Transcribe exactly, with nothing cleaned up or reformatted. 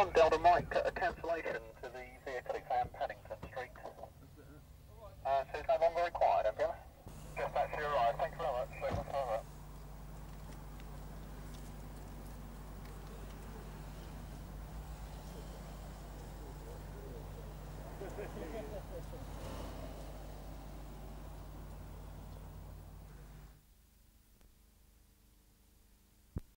Con Delta Mike, a cancellation to the vehicle exam Paddington Street. Uh, so it's no longer required, have you? Just actually arrived, thank you very much. Thank you very much.